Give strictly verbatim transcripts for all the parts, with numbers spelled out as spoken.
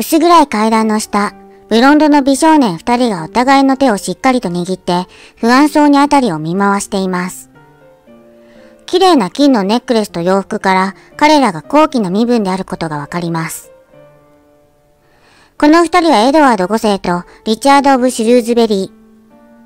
薄暗い階段の下、ブロンドの美少年二人がお互いの手をしっかりと握って不安そうにあたりを見回しています。綺麗な金のネックレスと洋服から彼らが高貴な身分であることがわかります。この二人はエドワードごせいとリチャード・オブ・シュルーズベリー。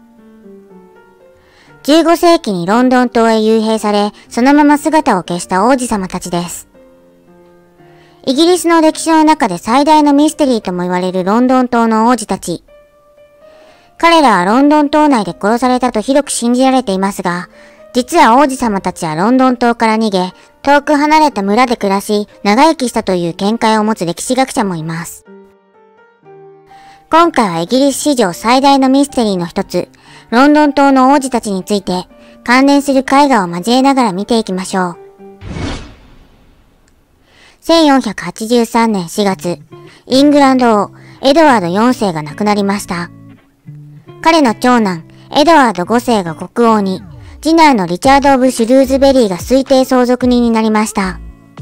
じゅうごせいきにロンドン島へ幽閉され、そのまま姿を消した王子様たちです。イギリスの歴史の中で最大のミステリーとも言われるロンドン島の王子たち。彼らはロンドン島内で殺されたと広く信じられていますが、実は王子様たちはロンドン島から逃げ、遠く離れた村で暮らし、長生きしたという見解を持つ歴史学者もいます。今回はイギリス史上最大のミステリーの一つ、ロンドン島の王子たちについて、関連する絵画を交えながら見ていきましょう。せんよんひゃくはちじゅうさんねんしがつ、イングランド王、エドワードよんせいが亡くなりました。彼の長男、エドワードごせいが国王に、次男のリチャード・オブ・シュルーズベリーが推定相続人になりました。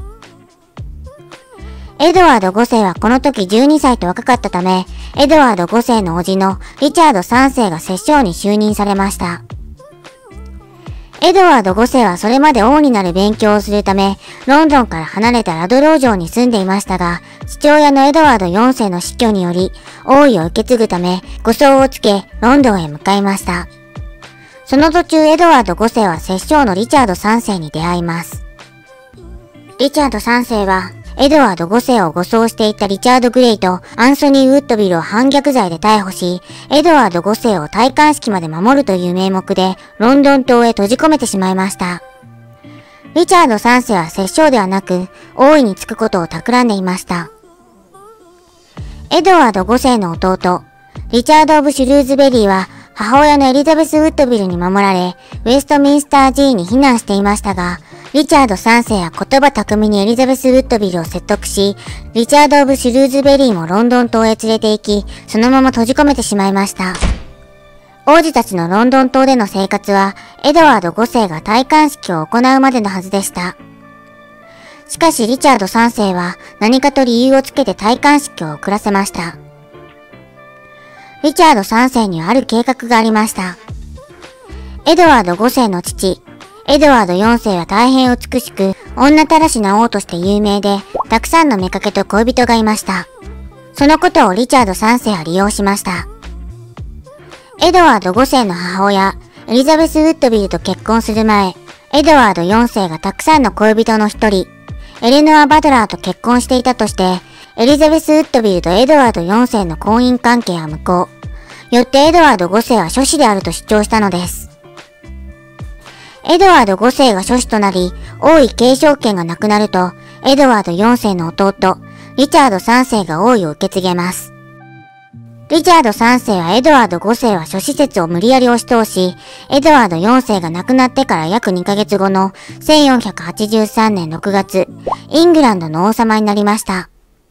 エドワードごせいはこの時じゅうにさいと若かったため、エドワードごせいの叔父のリチャードさんせいが摂政に就任されました。エドワードごせいはそれまで王になる勉強をするため、ロンドンから離れたラドロー城に住んでいましたが、父親のエドワードよんせいの死去により、王位を受け継ぐため、護送をつけ、ロンドンへ向かいました。その途中、エドワードごせいは摂政のリチャードさんせいに出会います。リチャードさんせいは、エドワードごせいを護送していたリチャード・グレイとアンソニー・ウッドビルを反逆罪で逮捕し、エドワードごせいを戴冠式まで守るという名目で、ロンドン島へ閉じ込めてしまいました。リチャードさんせいは摂政ではなく、王位につくことを企んでいました。エドワードごせいの弟、リチャード・オブ・シュルーズベリーは、母親のエリザベス・ウッドビルに守られ、ウェストミンスター寺院に避難していましたが、リチャードさんせいは言葉巧みにエリザベス・ウッドビルを説得し、リチャード・オブ・シュルーズベリーもロンドン島へ連れて行き、そのまま閉じ込めてしまいました。王子たちのロンドン島での生活は、エドワードごせいが戴冠式を行うまでのはずでした。しかしリチャードさんせいは何かと理由をつけて戴冠式を遅らせました。リチャードさんせいにはある計画がありました。エドワードごせいの父、エドワードよんせいは大変美しく、女たらしな王として有名で、たくさんの妾と恋人がいました。そのことをリチャードさんせいは利用しました。エドワードごせいの母親、エリザベス・ウッドビルと結婚する前、エドワードよんせいがたくさんの恋人の一人、エレノア・バトラーと結婚していたとして、エリザベス・ウッドビルとエドワードよんせいの婚姻関係は無効。よってエドワードごせいは諸子であると主張したのです。エドワードごせいが諸子となり、王位継承権がなくなると、エドワードよんせいの弟、リチャードさんせいが王位を受け継げます。リチャードさんせいはエドワードごせいは諸子説を無理やり押し通し、エドワードよんせいが亡くなってから約にかげつごのせんよんひゃくはちじゅうさんねんろくがつ、イングランドの王様になりました。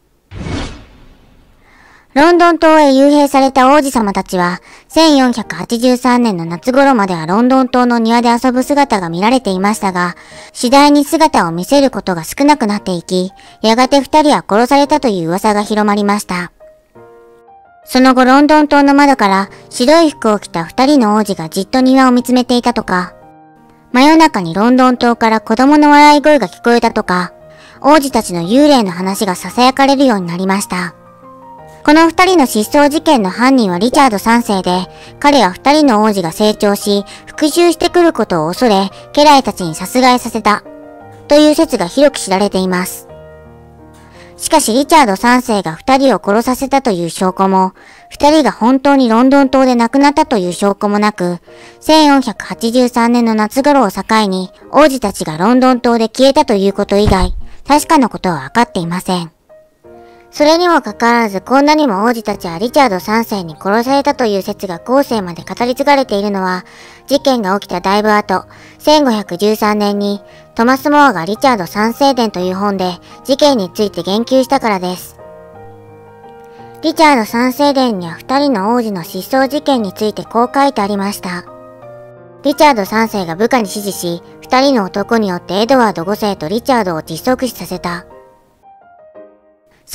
ロンドン島へ幽閉された王子様たちは、せんよんひゃくはちじゅうさんねんの夏頃まではロンドン島の庭で遊ぶ姿が見られていましたが、次第に姿を見せることが少なくなっていき、やがて二人は殺されたという噂が広まりました。その後ロンドン島の窓から白い服を着た二人の王子がじっと庭を見つめていたとか、真夜中にロンドン島から子供の笑い声が聞こえたとか、王子たちの幽霊の話が囁かれるようになりました。この二人の失踪事件の犯人はリチャードさんせいで、彼は二人の王子が成長し、復讐してくることを恐れ、家来たちに殺害させた、という説が広く知られています。しかしリチャードさんせいが二人を殺させたという証拠も、二人が本当にロンドン島で亡くなったという証拠もなく、せんよんひゃくはちじゅうさんねんの夏頃を境に、王子たちがロンドン島で消えたということ以外、確かなことは分かっていません。それにもかかわらずこんなにも王子たちはリチャードさんせいに殺されたという説が後世まで語り継がれているのは、事件が起きただいぶ後、せんごひゃくじゅうさんねんにトマス・モアがリチャードさんせい伝という本で事件について言及したからです。リチャードさんせい伝には二人の王子の失踪事件についてこう書いてありました。リチャードさんせいが部下に指示し、二人の男によってエドワードごせいとリチャードを窒息死させた。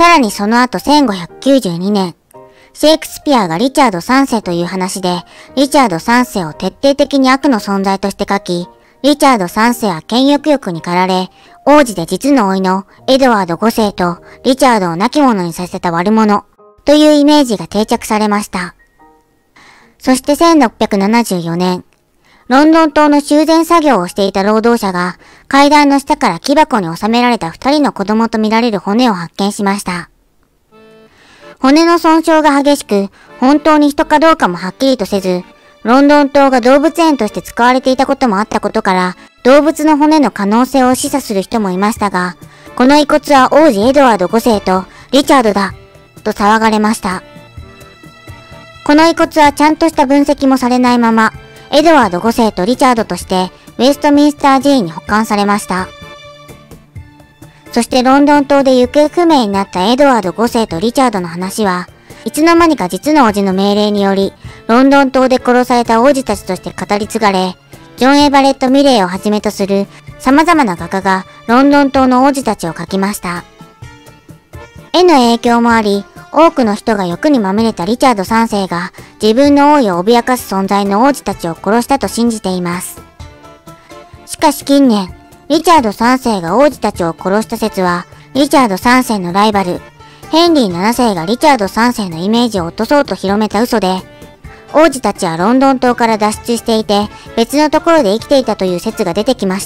さらにその後せんごひゃくきゅうじゅうにねん、シェイクスピアがリチャードさんせいという話で、リチャードさんせいを徹底的に悪の存在として書き、リチャードさんせいは権力欲に駆られ、王子で実の甥のエドワードごせいとリチャードを亡き者にさせた悪者というイメージが定着されました。そしてせんろっぴゃくななじゅうよねん、ロンドン島の修繕作業をしていた労働者が階段の下から木箱に収められた二人の子供と見られる骨を発見しました。骨の損傷が激しく、本当に人かどうかもはっきりとせず、ロンドン島が動物園として使われていたこともあったことから、動物の骨の可能性を示唆する人もいましたが、この遺骨は王子エドワードごせいとリチャードだ、と騒がれました。この遺骨はちゃんとした分析もされないまま、エドワードごせいとリチャードとして、ウェストミンスター寺院に保管されました。そしてロンドン島で行方不明になったエドワードごせいとリチャードの話は、いつの間にか実の叔父の命令により、ロンドン島で殺された王子たちとして語り継がれ、ジョン・エバレット・ミレイをはじめとする様々な画家がロンドン島の王子たちを描きました。絵の影響もあり、多くの人が欲にまみれたリチャードさんせいが自分の王位を脅かす存在の王子たちを殺したと信じています。しかし近年、リチャードさんせいが王子たちを殺した説は、リチャードさんせいのライバル、ヘンリーななせいがリチャードさんせいのイメージを落とそうと広めた嘘で、王子たちはロンドン島から脱出していて、別のところで生きていたという説が出てきました。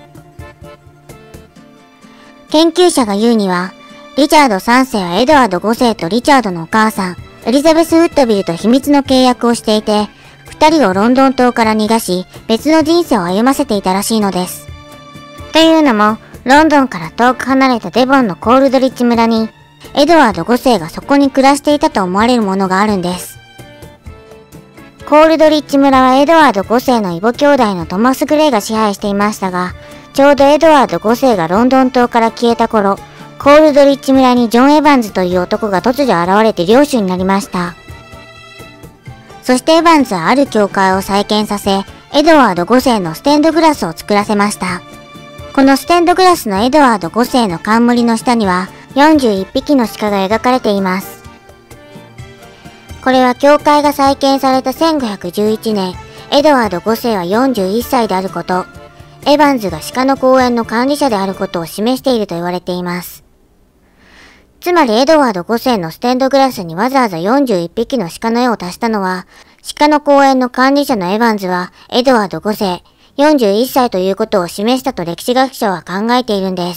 研究者が言うには、リチャードさんせいはエドワードごせいとリチャードのお母さん、エリザベス・ウッドビルと秘密の契約をしていて、二人をロンドン島から逃がし、別の人生を歩ませていたらしいのです。というのも、ロンドンから遠く離れたデボンのコールドリッジ村に、エドワードごせいがそこに暮らしていたと思われるものがあるんです。コールドリッジ村はエドワードごせいの異母兄弟のトマス・グレイが支配していましたが、ちょうどエドワードごせいがロンドン島から消えた頃、コールドリッジ村にジョン・エヴァンズという男が突如現れて領主になりました。そしてエヴァンズはある教会を再建させ、エドワードごせいのステンドグラスを作らせました。このステンドグラスのエドワードごせいの冠の下にはよんじゅういっぴきの鹿が描かれています。これは教会が再建されたせんごひゃくじゅういちねん、エドワードごせいはよんじゅういっさいであること、エヴァンズが鹿の公園の管理者であることを示していると言われています。つまりエドワードごせいのステンドグラスにわざわざよんじゅういっぴきの鹿の絵を足したのは、鹿の公園の管理者のエヴァンズはエドワードごせい、よんじゅういっさいということを示したと歴史学者は考えているんです。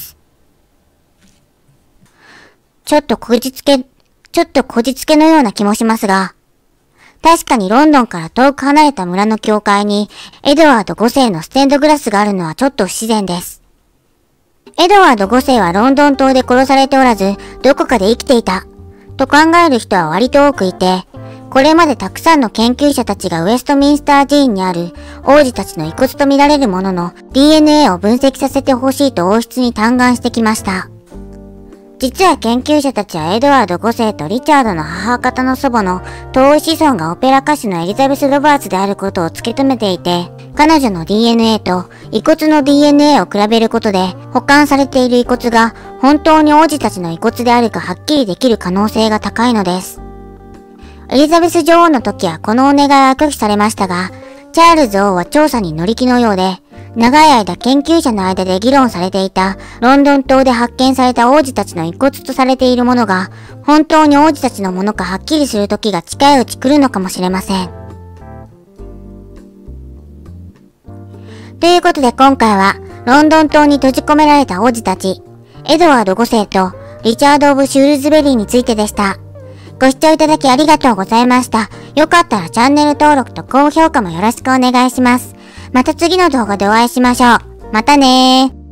ちょっとこじつけ、ちょっとこじつけのような気もしますが、確かにロンドンから遠く離れた村の教会にエドワードごせいのステンドグラスがあるのはちょっと不自然です。エドワードごせいはロンドン島で殺されておらず、どこかで生きていた、と考える人は割と多くいて、これまでたくさんの研究者たちがウェストミンスター寺院にある王子たちの遺骨と見られるものの ディーエヌエー を分析させてほしいと王室に嘆願してきました。実は研究者たちはエドワードごせいとリチャードの母方の祖母の遠い子孫がオペラ歌手のエリザベス・ロバーツであることを突き止めていて、彼女の ディーエヌエー と遺骨の ディーエヌエー を比べることで保管されている遺骨が本当に王子たちの遺骨であるかはっきりできる可能性が高いのです。エリザベス女王の時はこのお願いは拒否されましたが、チャールズ王は調査に乗り気のようで、長い間研究者の間で議論されていたロンドン島で発見された王子たちの遺骨とされているものが本当に王子たちのものかはっきりする時が近いうち来るのかもしれません。ということで今回はロンドン島に閉じ込められた王子たち、エドワードごせいとリチャード・オブ・シュールズベリーについてでした。ご視聴いただきありがとうございました。よかったらチャンネル登録と高評価もよろしくお願いします。また次の動画でお会いしましょう。またねー。